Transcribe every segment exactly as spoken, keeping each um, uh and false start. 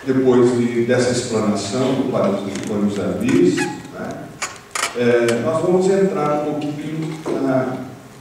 depois de, dessa explanação do Padre José Luiz, né, é, nós vamos entrar um pouquinho na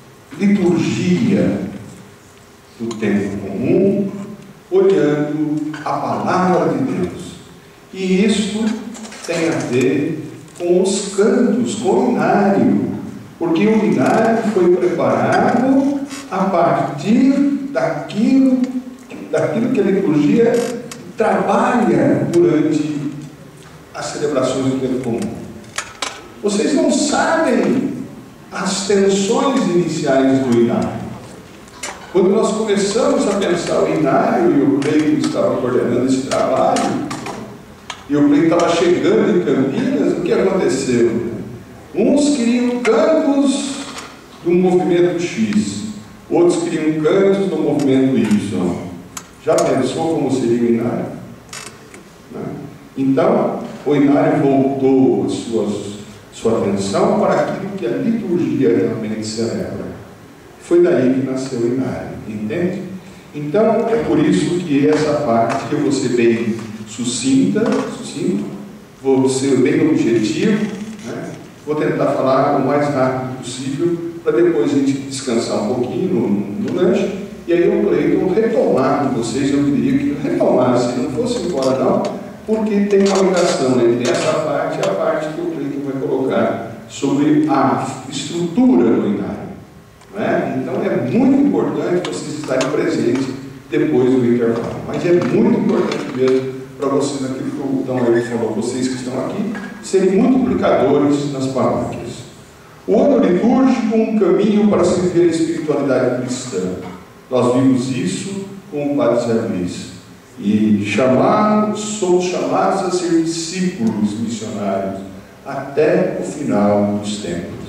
liturgia do tempo comum, olhando a palavra de Deus. E isso tem a ver com os cantos, com o inário, porque o inário foi preparado a partir daquilo, daquilo que a liturgia trabalha durante as celebrações do tempo comum. Vocês não sabem as tensões iniciais do inário. Quando nós começamos a pensar o inário, e o Cleiton estava coordenando esse trabalho, e o Cleiton estava chegando em Campinas, o que aconteceu? Uns queriam cantos do movimento X, outros queriam cantos do movimento Y. Já pensou como seria o inário? Né? Então, o inário voltou a sua, sua atenção para aquilo que a liturgia realmente celebra. Foi daí que nasceu o inário, entende? Então, é por isso que essa parte eu vou ser bem sucinta, sucinto, vou ser bem objetivo, né? Vou tentar falar o mais rápido possível, para depois a gente descansar um pouquinho no, no lanche, e aí o Cleiton retomar com vocês. Eu diria que retomar, se não fosse embora não, porque tem uma ligação entre essa parte e a parte que o Cleiton vai colocar sobre a estrutura do inário. É? Então é muito importante vocês estarem presentes depois do intervalo, mas é muito importante mesmo para vocês, aquilo que o Dom Eric falou, vocês que estão aqui, serem multiplicadores nas paróquias. O ano litúrgico, um caminho para se viver a espiritualidade cristã. Nós vimos isso com o Padre Zé Luiz. E chamados, somos chamados a ser discípulos missionários até o final dos tempos.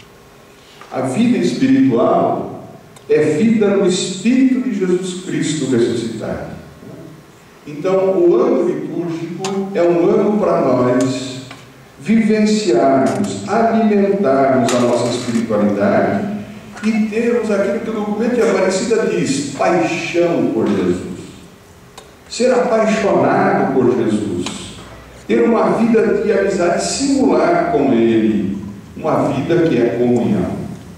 A vida espiritual é vida no Espírito de Jesus Cristo ressuscitado. Então, o ano litúrgico é um ano para nós vivenciarmos, alimentarmos a nossa espiritualidade e termos aquilo que o documento de Aparecida diz: paixão por Jesus. Ser apaixonado por Jesus. Ter uma vida de amizade singular com Ele. Uma vida que é comunhão.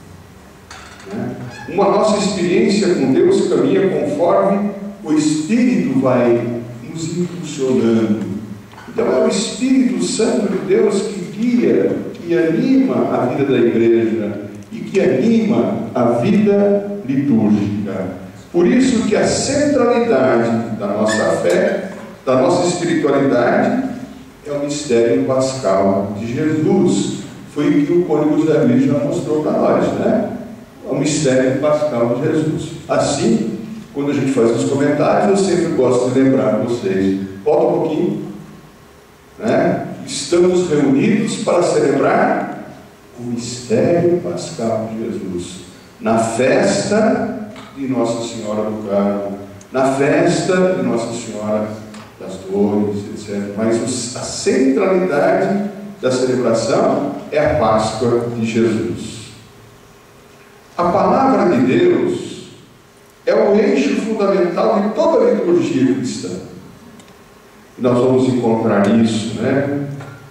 Uma nossa experiência com Deus caminha conforme o Espírito vai nos impulsionando. Então é o Espírito Santo de Deus que guia, que anima a vida da igreja e que anima a vida litúrgica. Por isso que a centralidade da nossa fé, da nossa espiritualidade, é o mistério pascal de Jesus. Foi o que o Cônigo Zé Luiz já mostrou para nós, né? O mistério pascal de Jesus. Assim, quando a gente faz os comentários, eu sempre gosto de lembrar vocês. Volta um pouquinho. Né? Estamos reunidos para celebrar o mistério pascal de Jesus. Na festa de Nossa Senhora do Carmo, na festa de Nossa Senhora das Dores, etcétera. Mas a centralidade da celebração é a Páscoa de Jesus. A palavra de Deus é o eixo fundamental de toda a liturgia cristã. E nós vamos encontrar isso, né,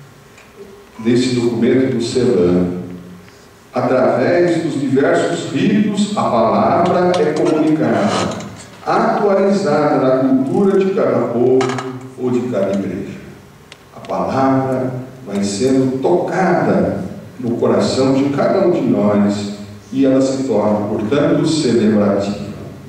nesse documento do Celano. Através dos diversos ritos, a palavra é comunicada, atualizada na cultura de cada povo ou de cada igreja. A palavra vai sendo tocada no coração de cada um de nós, e ela se torna, portanto, celebrativa.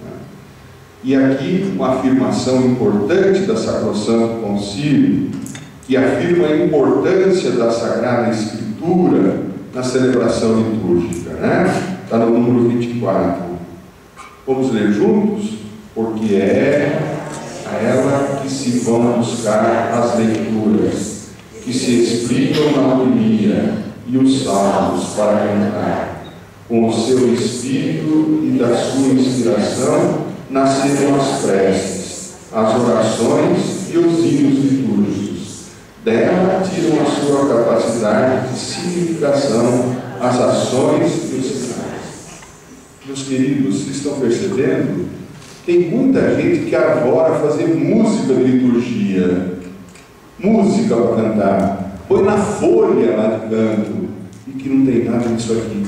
E aqui uma afirmação importante da Sacrosanto Concílio, que afirma a importância da Sagrada Escritura na celebração litúrgica, né? Está no número vinte e quatro. Vamos ler juntos? Porque é a ela que se vão buscar as leituras, que se explicam na homilia e os salmos para cantar. Com o seu espírito e da sua inspiração nasceram as preces, as orações e os hinos litúrgicos. Dela tiram a sua capacidade de significação as ações e os sinais. Meus queridos, vocês estão percebendo Tem muita gente que adora fazer música de liturgia, música para cantar, põe na folha lá de canto, e que não tem nada disso aqui.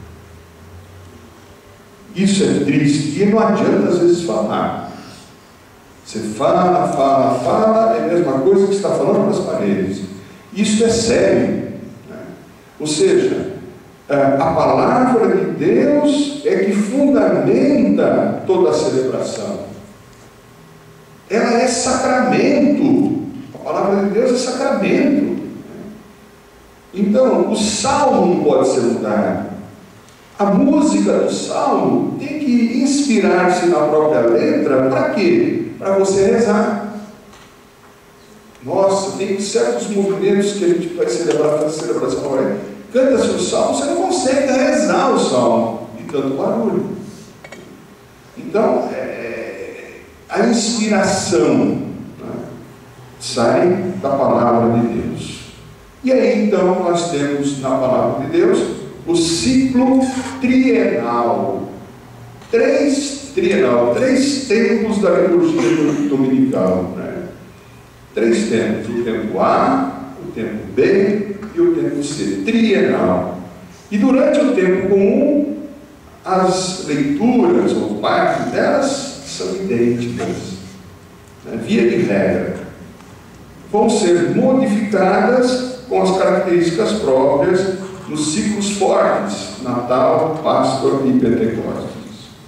Isso é triste, e não adianta às vezes falar. Você fala, fala, fala, é a mesma coisa que você está falando para as paredes. Isso é sério, né? Ou seja, a palavra de Deus é que fundamenta toda a celebração. Ela é sacramento. A palavra de Deus é sacramento. Então, o salmo não pode ser mudado. A música do salmo tem que inspirar-se na própria letra. Para quê? Para você rezar. Nossa, tem certos movimentos que a gente vai celebrar, fazer celebração. Olha, canta-se o salmo, você não consegue rezar o salmo de tanto barulho. Então, é, a inspiração, né, sai da palavra de Deus. E aí, então, nós temos na palavra de Deus o ciclo trienal. Três, trienal, três tempos da liturgia dominical, né? Três tempos, o tempo A, o tempo B e o tempo C, trienal. E durante o tempo comum, as leituras, ou parte delas, são idênticas, né? Via de regra. Vão ser modificadas com as características próprias nos ciclos fortes, Natal, Páscoa e Pentecostes.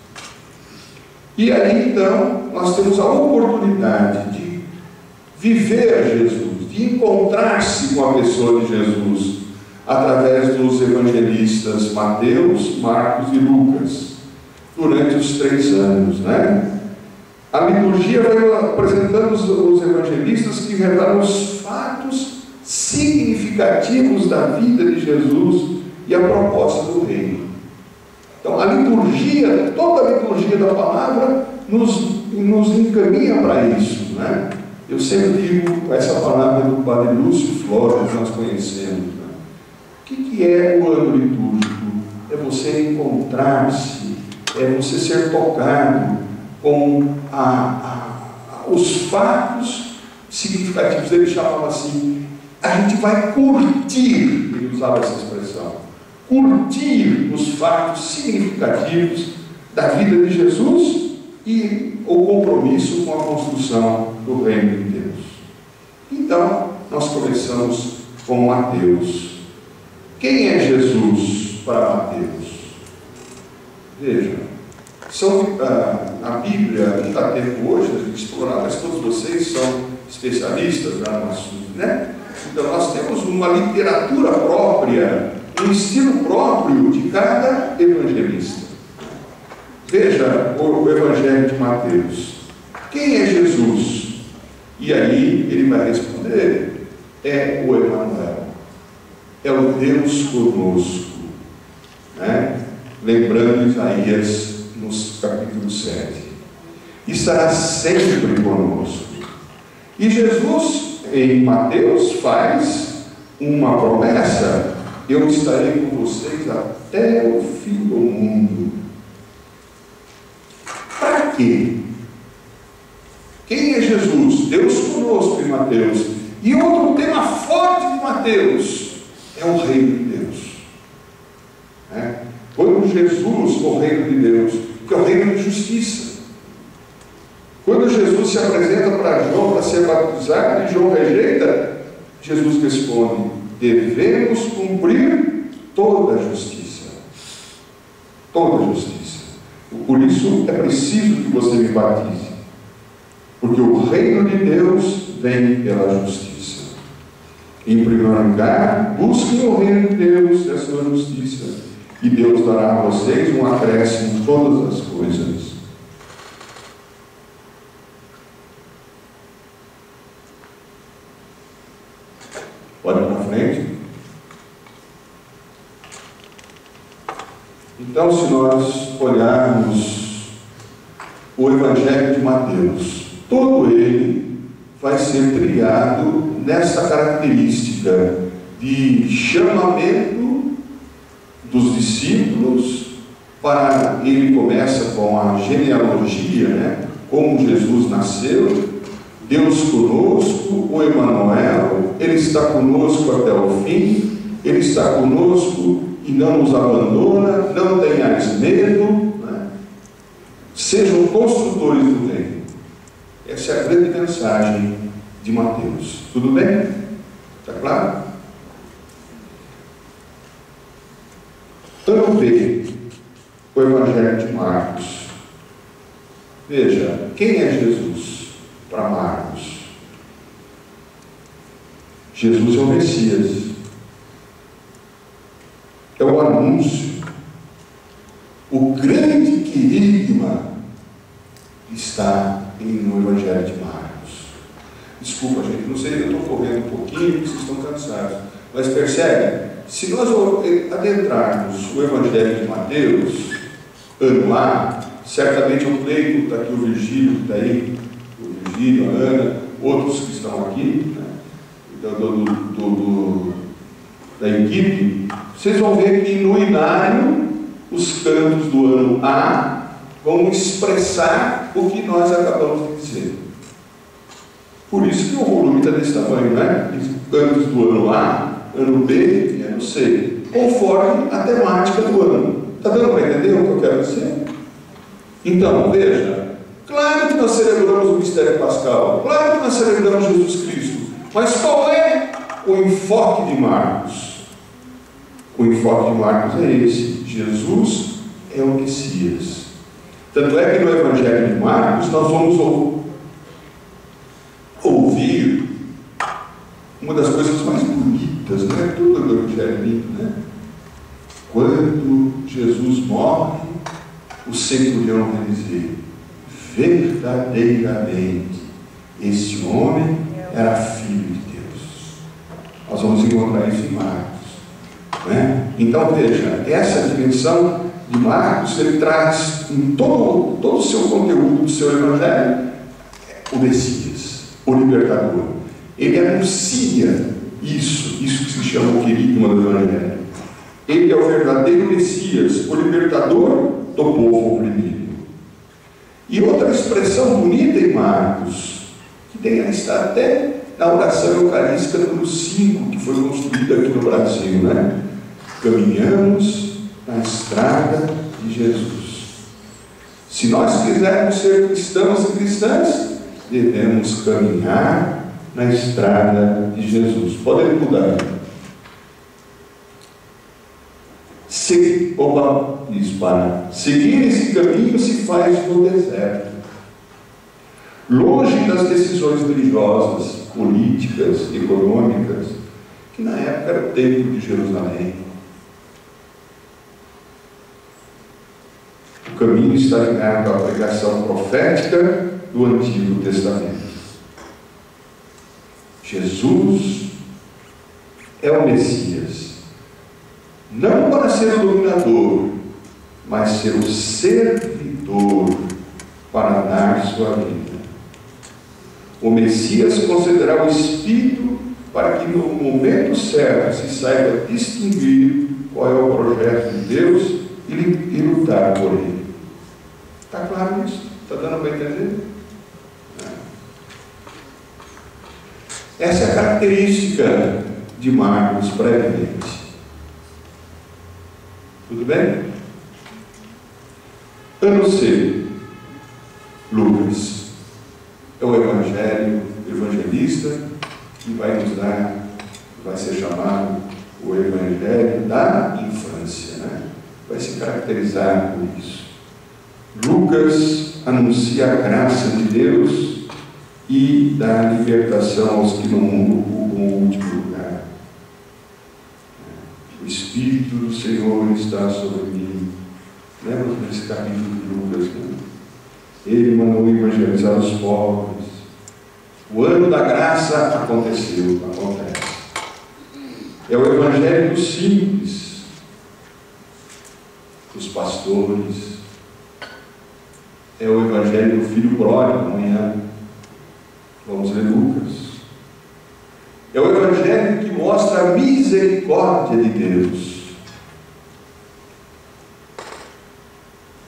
E aí, então, nós temos a oportunidade de viver Jesus, de encontrar-se com a pessoa de Jesus, através dos evangelistas Mateus, Marcos e Lucas, durante os três anos, né? A liturgia vai apresentando os, os evangelistas que revelam os fatos significativos da vida de Jesus e a proposta do reino. Então, a liturgia, toda a liturgia da palavra nos, nos encaminha para isso, né? Eu sempre digo essa palavra do Padre Lúcio Flores, nós conhecemos, né? O que, que é o ano litúrgico? É você encontrar-se, é você ser tocado com a, a, os fatos significativos. Ele chamava assim, a gente vai curtir, ele usava essa expressão, curtir os fatos significativos da vida de Jesus e o compromisso com a construção do reino de Deus. Então, nós começamos com Mateus. Quem é Jesus para Mateus? Veja, são, ah, a Bíblia não dá tempo hoje a gente explorar, mas todos vocês são especialistas no assunto, né? Então, nós temos uma literatura própria, um estilo próprio de cada evangelista. Veja o Evangelho de Mateus. Quem é Jesus? E aí ele vai responder: é o Emanuel, é o Deus conosco, né? Lembrando Isaías no capítulo sete, estará sempre conosco. E Jesus, em Mateus, faz uma promessa: eu estarei com vocês até o fim do mundo. Para quê? Quem é Jesus? Deus conosco em Mateus. E outro tema forte de Mateus é o reino de Deus. É? Quando Jesus, o reino de Deus, que é o reino de justiça. Quando Jesus se apresenta para João para ser batizado e João rejeita, Jesus responde: devemos cumprir toda a justiça. Toda a justiça. Por isso é preciso que você me batize, porque o reino de Deus vem pela justiça. Em primeiro lugar, busquem o reino de Deus e a sua justiça, e Deus dará a vocês um acréscimo em todas as coisas. Olha para frente. Então, se nós olharmos o Evangelho de Mateus, todo ele vai ser trilhado nessa característica de chamamento dos discípulos para, ele começa com a genealogia, né? Como Jesus nasceu, Deus conosco, o Emanuel, Ele está conosco até o fim, Ele está conosco e não nos abandona, não tenhais medo, né? Sejam construtores do reino. Essa é a grande mensagem de Mateus. Tudo bem? Está claro? Ano B, o Evangelho de Marcos. Veja, quem é Jesus para Marcos? Jesus é o Messias. É o anúncio. O grande querigma está no Evangelho de Marcos. Desculpa, gente, não sei, eu estou correndo um pouquinho, porque vocês estão cansados. Mas percebe? Se nós adentrarmos o Evangelho de Mateus, ano A, certamente eu creio, está aqui o Virgílio, que está aí, o Virgílio, a Ana, outros que estão aqui, né, do, do, do, do, da equipe, vocês vão ver que no inário, os cantos do ano A vão expressar o que nós acabamos de dizer. Por isso que o volume está desse tamanho, né? Cantos do ano A, ano B e ano C, conforme a temática do ano. Está dando para entender o que eu quero dizer? Então, veja, claro que nós celebramos o mistério pascal, claro que nós celebramos Jesus Cristo, mas qual é o enfoque de Marcos? O enfoque de Marcos é esse: Jesus é o Messias. Tanto é que no Evangelho de Marcos nós vamos ouvir uma das coisas mais bonitas, né? Tudo do Evangelho é lindo, né? Quando Jesus morre, o centurião vai dizer: verdadeiramente, esse homem era filho de Deus. Nós vamos encontrar isso em Marcos, né? Então veja, essa dimensão de Marcos, ele traz em todo, todo o seu conteúdo do seu Evangelho o Messias, o libertador. Ele anuncia isso, isso que se chama o querigma do Evangelho. Ele é o verdadeiro Messias, o libertador do povo oprimido. E outra expressão bonita em Marcos, que tem, está até na oração eucarística número cinco, que foi construída aqui no Brasil, né? Caminhamos na estrada de Jesus. Se nós quisermos ser cristãos e cristãs, devemos caminhar na estrada de Jesus. Podem mudar. Se, opa, isso, para. Seguir esse caminho se faz no deserto, longe das decisões religiosas, políticas, econômicas, que na época era o templo de Jerusalém. O caminho está ligado à pregação profética do Antigo Testamento. Jesus é o Messias, não para ser o dominador, mas ser o servidor para dar sua vida. O Messias concederá o Espírito para que no momento certo se saiba distinguir qual é o projeto de Deus e, e lutar por ele. Está claro isso? Está dando para entender? Essa é a característica de Marcos brevemente. Tudo bem? Ano C, Lucas. É o Evangelho, o evangelista, que vai nos dar, vai ser chamado o Evangelho da infância, né? Vai se caracterizar por isso. Lucas anuncia a graça de Deus e dá libertação aos que no mundo ocupam o último lugar. O Espírito do Senhor está sobre mim. Lembra desse capítulo de Lucas, né? Ele mandou evangelizar os pobres. O ano da graça aconteceu, acontece. É o Evangelho dos simples, dos pastores. É o Evangelho do filho pródigo. Amanhã vamos ler Lucas. É o Evangelho que mostra a misericórdia de Deus.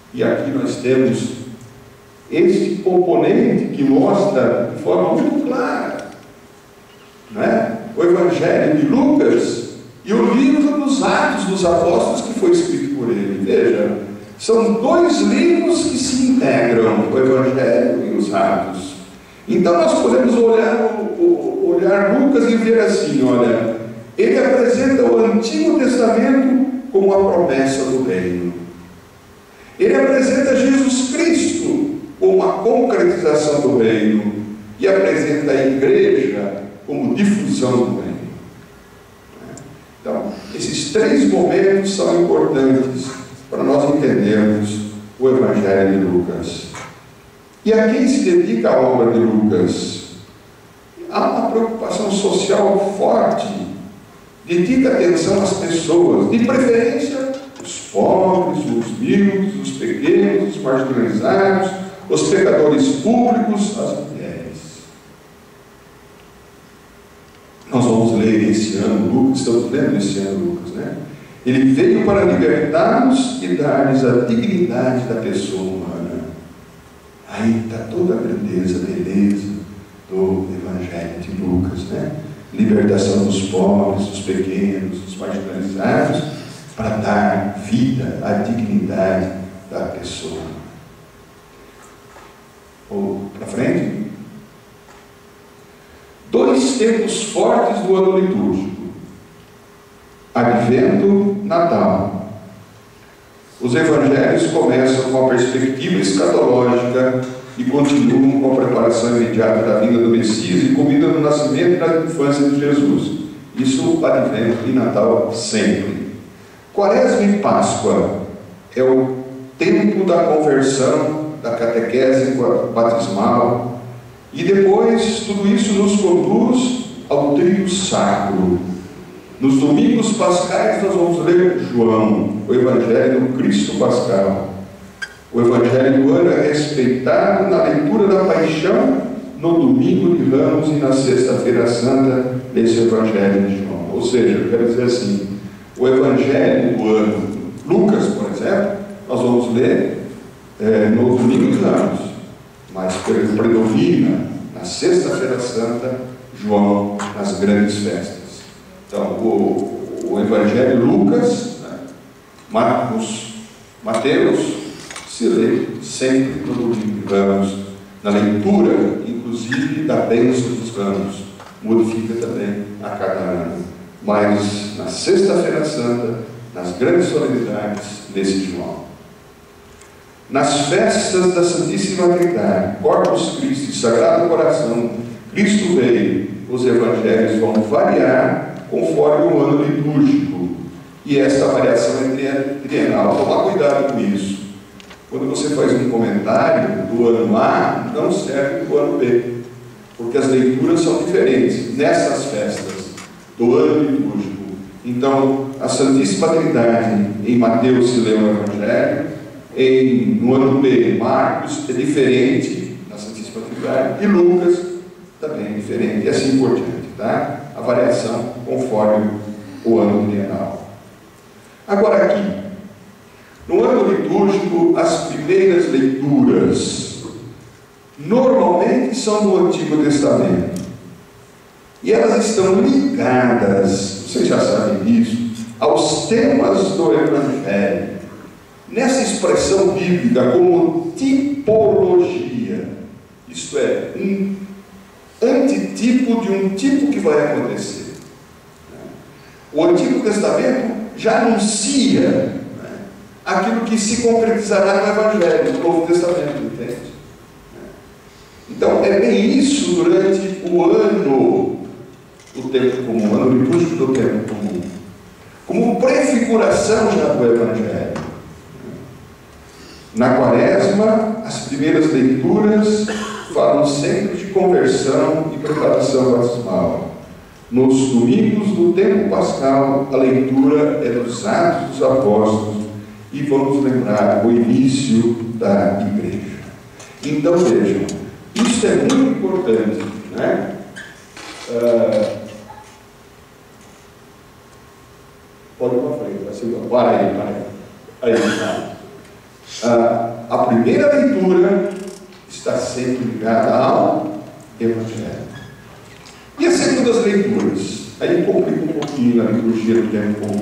E aqui nós temos este componente que mostra de forma muito clara, não é? O Evangelho de Lucas e o livro dos Atos dos Apóstolos, que foi escrito por ele. Veja, são dois livros que se integram, o Evangelho e os Atos. Então nós podemos olhar, olhar Lucas e ver assim, olha, ele apresenta o Antigo Testamento como a promessa do reino. Ele apresenta Jesus Cristo como a concretização do reino e apresenta a igreja como difusão do reino. Então, esses três momentos são importantes para nós entendermos o Evangelho de Lucas. E a quem se dedica a obra de Lucas? Há uma preocupação social forte. Dedica atenção às pessoas, de preferência os pobres, os humildes, os pequenos, os marginalizados, os pecadores públicos, as mulheres. Nós vamos ler esse ano Lucas, estamos lendo esse ano Lucas, né? Ele veio para libertar-nos e dar-nos a dignidade da pessoa humana. Aí está toda a grandeza, a beleza do Evangelho de Lucas, né? Libertação dos pobres, dos pequenos, dos marginalizados, para dar vida à dignidade da pessoa. Ou para frente. Dois tempos fortes do ano litúrgico: Advento, Natal. Os evangelhos começam com a perspectiva escatológica e continuam com a preparação imediata da vinda do Messias e culminam no nascimento e na infância de Jesus. Isso, Advento e Natal sempre. Quaresma e Páscoa é o tempo da conversão, da catequese batismal, e depois tudo isso nos conduz ao trio sacro. Nos domingos pascais nós vamos ler João, o Evangelho do Cristo Pascal. O Evangelho do ano é respeitado na leitura da paixão no domingo de Ramos e na sexta-feira santa nesse Evangelho de João. Ou seja, eu quero dizer assim, o Evangelho do ano, Lucas, por exemplo, nós vamos ler é, no domingo de Ramos, mas predomina na sexta-feira santa João nas grandes festas. Então, o, o Evangelho Lucas, né, Marcos, Mateus, se lê sempre no domingo de Ramos, na leitura, inclusive, da bênção dos ramos. Modifica também a cada ano. Mas na sexta-feira santa, nas grandes solenidades desse João. Nas festas da Santíssima Trindade, Corpus Christi, Sagrado Coração, Cristo veio, os evangelhos vão variar conforme o ano litúrgico. E esta variação é trienal. Tomar cuidado com isso. Quando você faz um comentário do ano A, não serve para o ano B, porque as leituras são diferentes nessas festas do ano litúrgico. Então, a Santíssima Trindade, em Mateus se lê o Evangelho, em, no ano B, Marcos é diferente na Santíssima Trindade, e Lucas também é diferente, e assim por diante, tá? A variação conforme o ano trienal. Agora aqui, no ano litúrgico, as primeiras leituras normalmente são do Antigo Testamento. E elas estão ligadas, vocês já sabem disso, aos temas do Evangelho. Nessa expressão bíblica como tipologia, isto é, um antitipo de um tipo que vai acontecer. O Antigo Testamento já anuncia aquilo que se concretizará no Evangelho, no Novo Testamento, entende? Então, é bem isso durante o ano, o tempo comum, o ano litúrgico do tempo comum, como prefiguração já do Evangelho. Na Quaresma, as primeiras leituras falam sempre de conversão e preparação batismal. Nos domingos do tempo pascal, a leitura é dos Atos dos Apóstolos, e vamos lembrar o início da igreja. Então vejam, isso é muito importante, né? Uh, pode ir para frente, vai ser para aí, para aí. Aí, tá. Uh, a primeira leitura está sempre ligada ao Evangelho. E as segundas leituras? Aí complica um pouquinho a liturgia do tempo comum.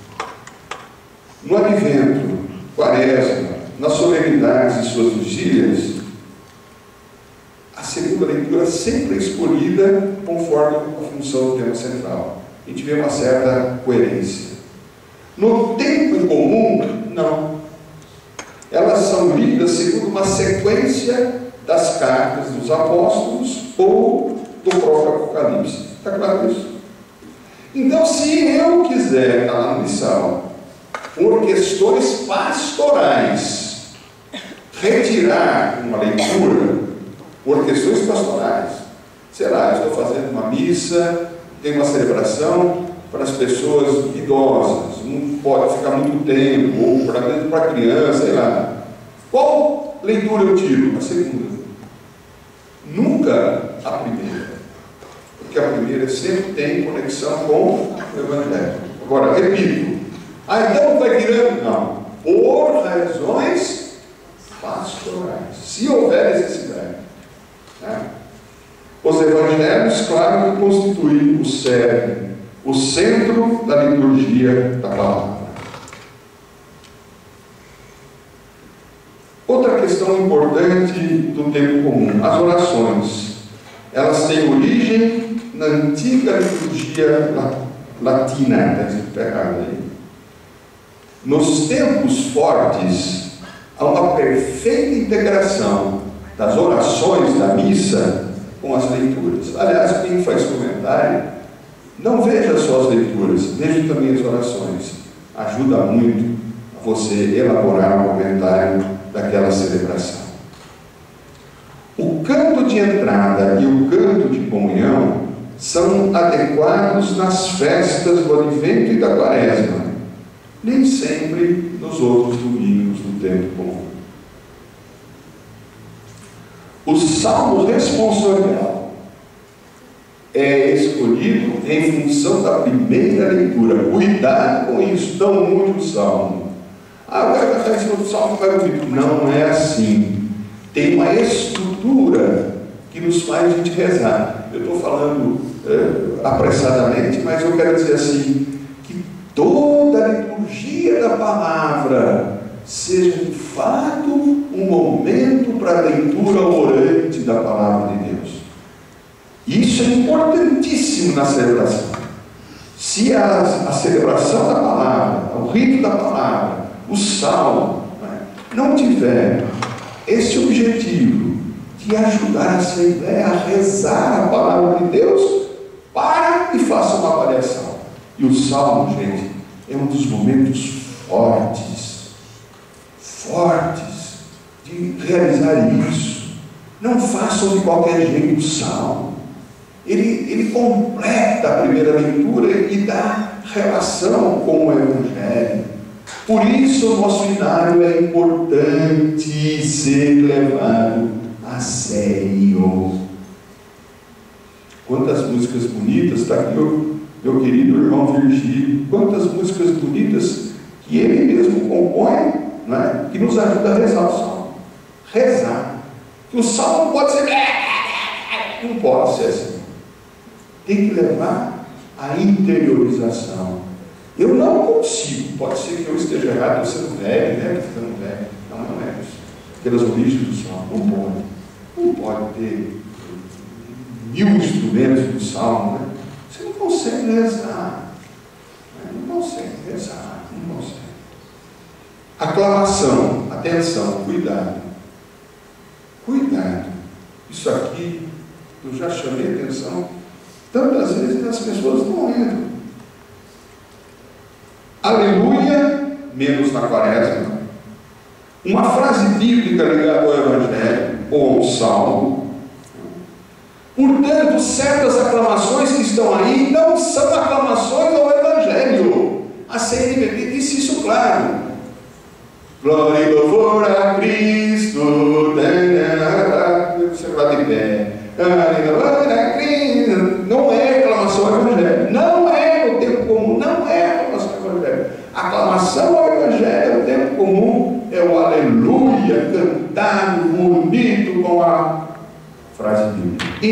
No Advento, Quaresma, nas solenidades e suas vigílias, a segunda leitura sempre é escolhida conforme a função do tema central. A gente vê uma certa coerência. No tempo comum, não. Elas são lidas segundo uma sequência das cartas dos apóstolos ou do próprio Apocalipse. Está claro isso? Então, se eu quiser, está lá no missal, por questões pastorais, retirar uma leitura, por questões pastorais, sei lá, eu estou fazendo uma missa, tem uma celebração para as pessoas idosas, não pode ficar muito tempo, ou para, para criança, sei lá. Qual leitura eu tiro? A segunda. Nunca a primeira. Porque a primeira sempre tem conexão com o Evangelho. Agora, repito. Ah, então vai tirando? Não. Por razões pastorais. Se houver necessidade. Né? Os Evangelhos, claro, que constituem o cerne, o centro da liturgia da palavra. Outra questão importante do tempo comum, as orações. Elas têm origem na antiga liturgia latina, está escrito errado aí. Nos tempos fortes, há uma perfeita integração das orações da missa com as leituras. Aliás, quem faz comentário, não veja só as leituras, veja também as orações. Ajuda muito a você elaborar um comentário daquela celebração. O canto de entrada e o canto de comunhão são adequados nas festas do Advento e da Quaresma, nem sempre nos outros domingos do tempo comum. O salmo responsorial é escolhido em função da primeira leitura. Cuidado com isso, não mude o salmo. Ah, o cara está em cima do salmo, vai ouvir. Não é assim. Tem uma estrutura que nos faz a gente rezar. Eu estou falando é, apressadamente, mas eu quero dizer assim, que toda a liturgia da palavra seja de fato um momento para a leitura orante da palavra de Deus. Isso é importantíssimo na celebração. Se a, a celebração da palavra, o rito da palavra, o salmo, né, não tiver esse objetivo de ajudar a Assembleia a rezar a palavra de Deus, para e faça uma avaliação. E o salmo, gente, é um dos momentos fortes, fortes de realizar isso. Não façam de qualquer jeito o salmo. Ele, ele completa a primeira leitura e dá relação com o Evangelho. Por isso o nosso inário é importante ser levado a sério. Quantas músicas bonitas, está aqui o meu querido irmão Virgílio, quantas músicas bonitas que ele mesmo compõe, né, que nos ajuda a rezar o salmo. Rezar. Que o salmo não pode ser, não pode ser assim. Tem que levar a interiorização. Eu não consigo, pode ser que eu esteja errado, eu sendo velho, né, ficando velho. Não, não é isso. Pelas origens do salmo, não pode. Não pode ter mil instrumentos do salmo, né? Você não consegue rezar. Não consegue rezar, não consegue. Aclamação, atenção, cuidado. Cuidado. Isso aqui, eu já chamei a atenção tantas vezes as pessoas não entram. Aleluia, menos na Quaresma. Uma frase bíblica ligada ao Evangelho ou ao Salmo. Portanto, certas aclamações que estão aí não são aclamações ao Evangelho. A C N B B disse isso claro. Glória e louvor a Cristo. Você vai de pé. Não é aclamação ao Evangelho. Não é no tempo comum. Não é aclamação ao Evangelho. A aclamação ao Evangelho no tempo comum é o aleluia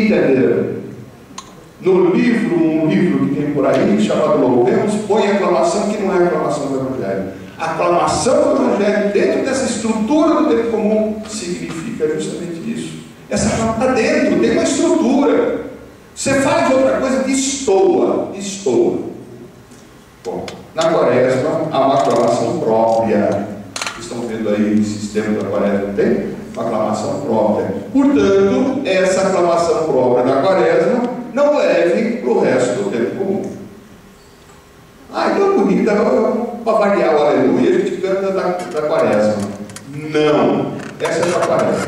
Entenderam? No livro, um livro que tem por aí, chamado Louvemos, põe a aclamação que não é a aclamação do Evangelho. A aclamação do Evangelho, dentro dessa estrutura do tempo comum, significa justamente isso. Essa aclamação está dentro, tem uma estrutura. Você faz outra coisa, destoa, destoa. Bom, na Quaresma, há uma aclamação própria. Vocês estão vendo aí o sistema da Quaresma, tem uma aclamação própria. Portanto, essa aclamação própria da Quaresma não leve para o resto do tempo comum. Ah, então bonita, para variar o aleluia, a gente canta da, da Quaresma. Não, essa é a Quaresma.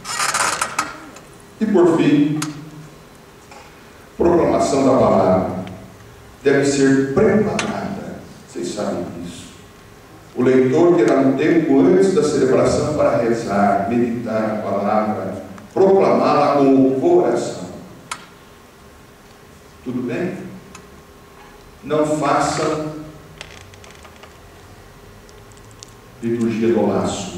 E por fim, proclamação da palavra deve ser preparada. Vocês sabem disso. O leitor terá um tempo antes da celebração para rezar, meditar a palavra, proclamá-la com o coração. Tudo bem? Não faça liturgia do laço.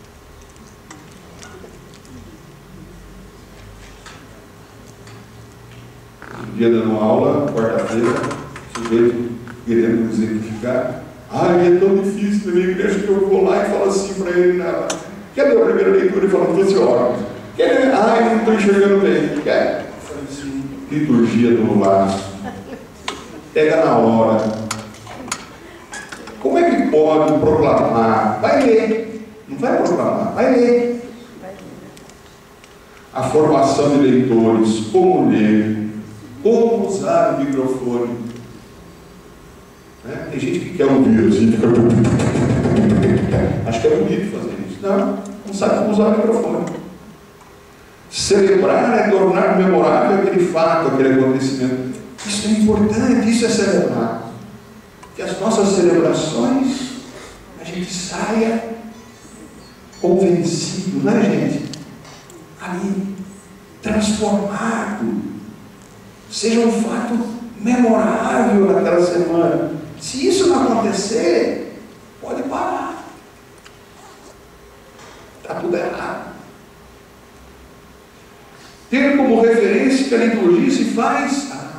Um dia dando aula, quarta-feira, sujeito querendo exemplificar. Ai, é tão difícil na minha igreja que eu vou lá e falo assim para ele, na... quer ler a primeira leitura e fala que fosse ótimo. Quer ler? Ai, não estou enxergando bem. Quer? Liturgia do laço. Pega na hora. Como é que pode proclamar? Vai ler. Não vai proclamar, vai ler. A formação de leitores, como ler, como usar o microfone. Né? Tem gente que quer ouvir assim, fica... acho que é bonito fazer isso. Não, não sabe como usar o microfone. Celebrar é tornar memorável aquele fato, aquele acontecimento. Isso é importante, isso é celebrar. Que as nossas celebrações, a gente saia convencido, não é, gente? Ali, transformado. Seja um fato memorável naquela semana. Se isso não acontecer, pode parar. Está tudo errado. Ter como referência que a liturgia se faz. Ah,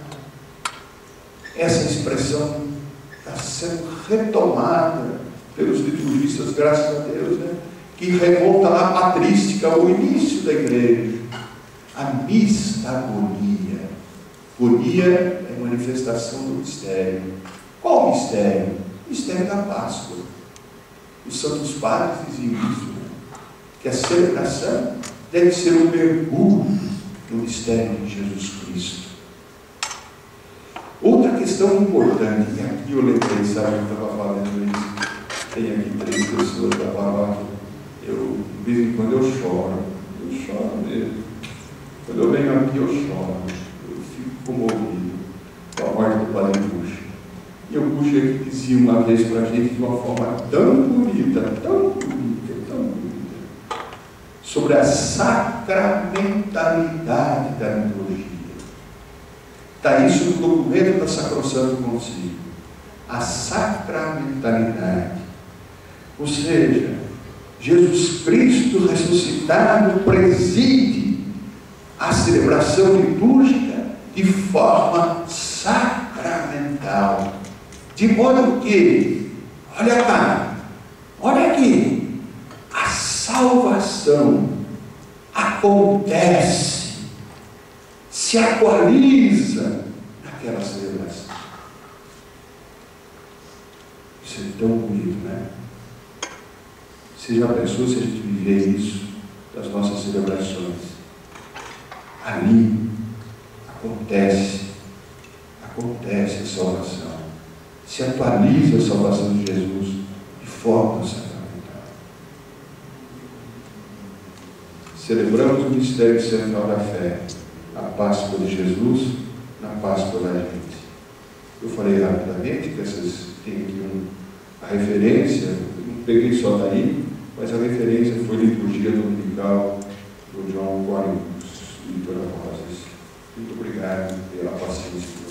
essa expressão está sendo retomada pelos liturgistas, graças a Deus, né? Que remonta lá à patrística, ao início da igreja. A mistagonia. Gonia é manifestação do mistério. Qual o mistério? O mistério da Páscoa. Os santos padres diziam isso, né? Que a celebração deve ser um mergulho no mistério de Jesus Cristo. Outra questão importante, e aqui eu lembrei, sabe, eu estava falando isso, tem aqui três pessoas da palavra, eu, de vez em quando eu choro, eu choro mesmo. Quando eu venho aqui eu choro, eu fico comovido com a morte do Padre Puxa. E o Puxa aqui dizia uma vez para a gente de uma forma tão bonita, tão bonita, tão bonita, sobre a sacramentalidade da liturgia. Está isso no documento da Sacrosanto Concílio. A sacramentalidade. Ou seja, Jesus Cristo ressuscitado preside a celebração litúrgica de forma sacramental. De modo que, olha cá, olha aqui, a salvação acontece, se atualiza naquela celebração. Isso é tão bonito, né? Você já pensou se a gente viver isso das nossas celebrações? Ali acontece, acontece a salvação, se atualiza a salvação de Jesus de forma sacramental. Celebramos o mistério central da fé, a Páscoa de Jesus na Páscoa da gente. Eu falei rapidamente que essas tem aqui um, a referência, não peguei só daí, mas a referência foi a liturgia dominical do João Corinthians, Vitor Rosas. Muito obrigado pela paciência.